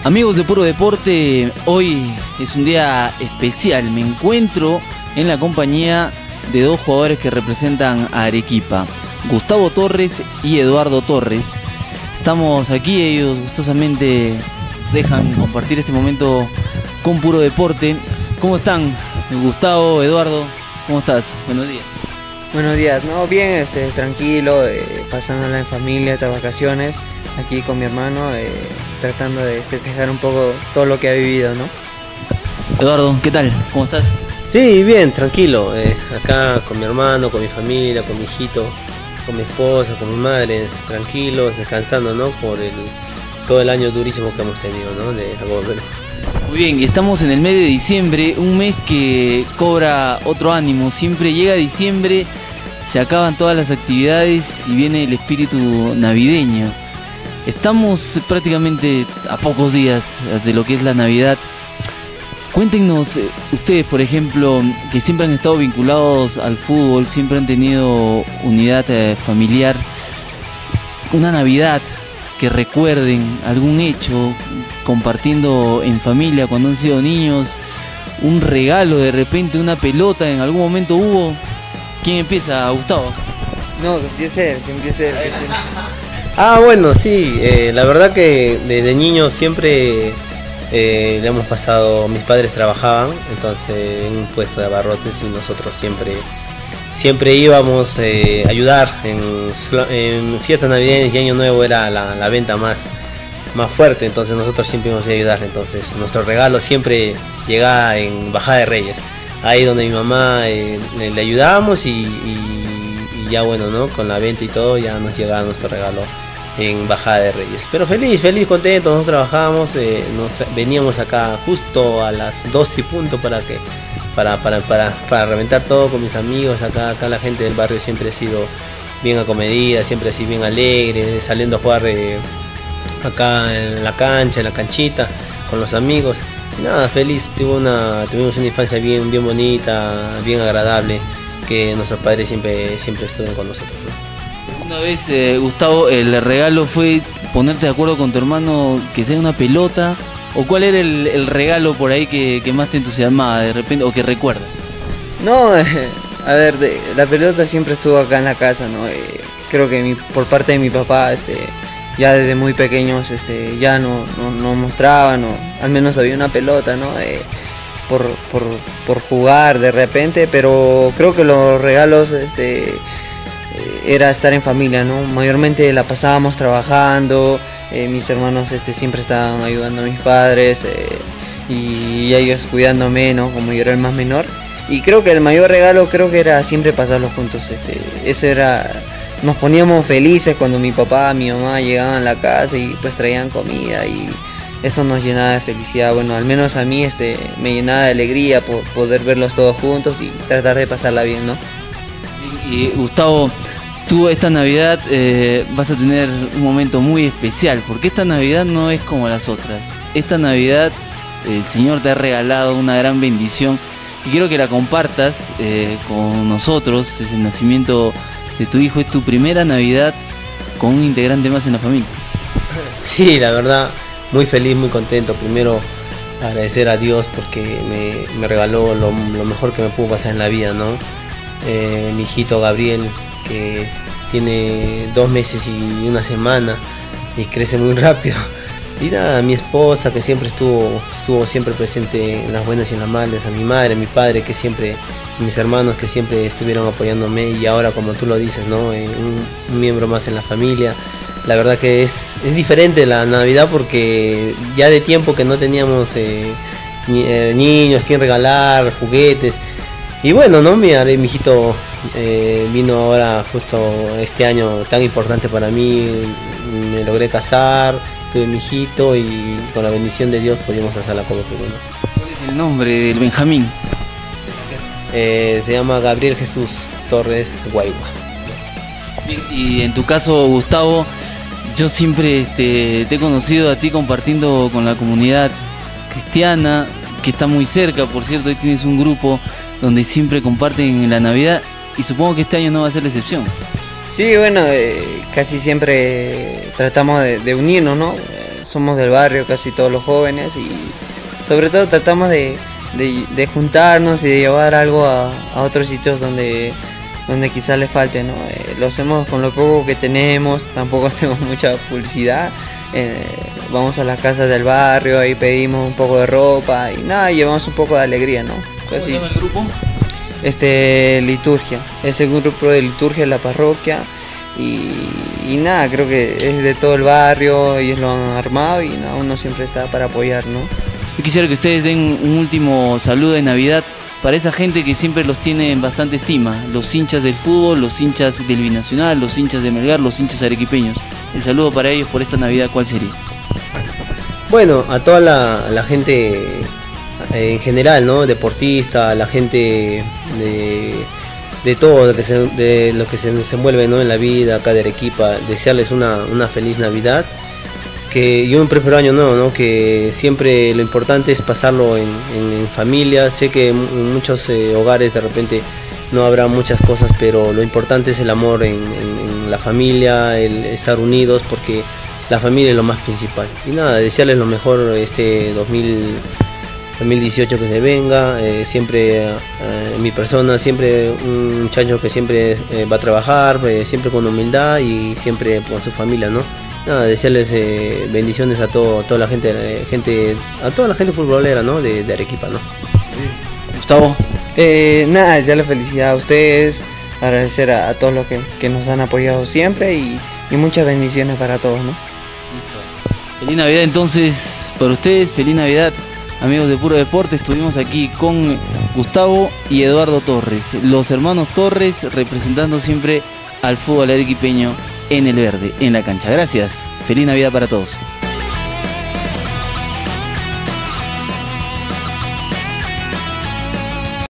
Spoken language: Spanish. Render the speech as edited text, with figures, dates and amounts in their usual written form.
Amigos de Puro Deporte, hoy es un día especial. Me encuentro en la compañía de dos jugadores que representan a Arequipa, Gustavo Torres y Eduardo Torres. Estamos aquí, ellos gustosamente dejan compartir este momento con Puro Deporte. ¿Cómo están, Gustavo, Eduardo? ¿Cómo estás? Buenos días. Buenos días, no, bien, tranquilo, pasándola en familia, estas vacaciones, aquí con mi hermano, tratando de festejar un poco todo lo que ha vivido, ¿no? Eduardo, ¿qué tal? ¿Cómo estás? Sí, bien, tranquilo, acá con mi hermano, con mi familia, con mi hijito, con mi esposa, con mi madre, tranquilos, descansando, ¿no? Por todo el año durísimo que hemos tenido, ¿no? De la gobernadora. Muy bien, y estamos en el mes de diciembre, un mes que cobra otro ánimo. Siempre llega diciembre, se acaban todas las actividades y viene el espíritu navideño. Estamos prácticamente a pocos días de lo que es la Navidad. Cuéntenos, ustedes por ejemplo, que siempre han estado vinculados al fútbol, siempre han tenido unidad familiar, una Navidad que recuerden, algún hecho, compartiendo en familia cuando han sido niños, un regalo de repente, una pelota, en algún momento hubo. ¿Quién empieza, Gustavo? No, que empiece él. Bueno, sí, la verdad que desde niño siempre le hemos pasado, mis padres trabajaban, entonces en un puesto de abarrotes y nosotros siempre íbamos a ayudar en fiestas navideñas y año nuevo era la venta más fuerte, entonces nosotros siempre íbamos a ayudar, entonces nuestro regalo siempre llegaba en Bajada de Reyes, ahí donde mi mamá le ayudábamos y ya bueno, ¿no? Con la venta y todo ya nos llegaba nuestro regalo en Bajada de Reyes, pero feliz, contentos, nosotros trabajábamos, veníamos acá justo a las 12 y punto para reventar todo con mis amigos. Acá la gente del barrio siempre ha sido bien acomedida, siempre así bien alegre, saliendo a jugar acá en la cancha, en la canchita, con los amigos. Y nada, feliz, tuvimos una infancia bien bonita, bien agradable, que nuestros padres siempre estuvieron con nosotros, ¿no? Una vez, Gustavo, el regalo fue ponerte de acuerdo con tu hermano que sea una pelota. ¿O cuál era el regalo por ahí que más te entusiasmaba de repente o que recuerdas? No, a ver, la pelota siempre estuvo acá en la casa, ¿no? Creo que por parte de mi papá, ya desde muy pequeños, ya no mostraban, al menos había una pelota, ¿no? Por jugar de repente, pero creo que los regalos, era estar en familia, ¿no? Mayormente la pasábamos trabajando, mis hermanos siempre estaban ayudando a mis padres y ellos cuidándome, ¿no? Como yo era el más menor. Y creo que el mayor regalo era siempre pasarlos juntos. Ese era, nos poníamos felices cuando mi papá, mi mamá llegaban a la casa y pues traían comida y eso nos llenaba de felicidad. Bueno, al menos a mí me llenaba de alegría poder verlos todos juntos y tratar de pasarla bien, ¿no? Y Gustavo, tú esta Navidad vas a tener un momento muy especial, porque esta Navidad no es como las otras. Esta Navidad el Señor te ha regalado una gran bendición y quiero que la compartas con nosotros. Es el nacimiento de tu hijo, es tu primera Navidad con un integrante más en la familia. Sí, la verdad, muy feliz, muy contento. Primero agradecer a Dios porque me regaló lo mejor que me pudo pasar en la vida, ¿no? Mi hijito Gabriel, que tiene 2 meses y una semana y crece muy rápido. Y nada, a mi esposa que siempre estuvo siempre presente en las buenas y en las malas, a mi madre, a mi padre que siempre, mis hermanos que siempre estuvieron apoyándome y ahora como tú lo dices, ¿no? Un miembro más en la familia. La verdad que es diferente la Navidad porque ya de tiempo que no teníamos niños, quien regalar, juguetes. Y bueno, ¿no? Mi hijito vino ahora justo este año tan importante para mí, me logré casar, tuve mi hijito y con la bendición de Dios pudimos hacer la cobertura, ¿no? ¿Cuál es el nombre del Benjamín? Se llama Gabriel Jesús Torres Guaigua. Y en tu caso, Gustavo, yo siempre te he conocido a ti compartiendo con la comunidad cristiana, que está muy cerca, por cierto, ahí tienes un grupo donde siempre comparten la Navidad y supongo que este año no va a ser la excepción. Sí, bueno, casi siempre tratamos de unirnos, ¿no? somos del barrio, casi todos los jóvenes, y sobre todo tratamos de juntarnos y de llevar algo a otros sitios donde quizás le falte, ¿no? Lo hacemos con lo poco que tenemos, tampoco hacemos mucha publicidad. Vamos a las casas del barrio, ahí pedimos un poco de ropa y nada, llevamos un poco de alegría, ¿no? ¿Cómo se llama el grupo? Liturgia, es el grupo de liturgia de la parroquia y nada, creo que es de todo el barrio, ellos lo han armado y nada, uno siempre está para apoyar, ¿no? Yo quisiera que ustedes den un último saludo de Navidad para esa gente que siempre los tiene en bastante estima, los hinchas del fútbol, los hinchas del Binacional, los hinchas de Melgar, los hinchas arequipeños. El saludo para ellos por esta Navidad, ¿cuál sería? Bueno, a toda la gente en general, ¿no? Deportista, la gente de todo, de lo que se desenvuelve, ¿no? En la vida acá de Arequipa, desearles una feliz Navidad. Y un próspero año nuevo, ¿no? Que siempre lo importante es pasarlo en familia. Sé que en muchos hogares de repente no habrá muchas cosas, pero lo importante es el amor en la familia, el estar unidos, porque la familia es lo más principal. Y nada, desearles lo mejor este 2018 que se venga. Siempre mi persona, siempre un muchacho que siempre va a trabajar, siempre con humildad y siempre con su familia, ¿no? Nada, desearles bendiciones a toda la gente, a toda la gente futbolera, ¿no? de Arequipa, ¿no? Gustavo. Nada, desearles felicidad a ustedes, agradecer a todos los que nos han apoyado siempre y muchas bendiciones para todos, ¿no? Listo. Feliz Navidad entonces para ustedes, feliz Navidad amigos de Puro Deporte. Estuvimos aquí con Gustavo y Eduardo Torres, los hermanos Torres representando siempre al fútbol arequipeño en el verde, en la cancha. Gracias, feliz Navidad para todos.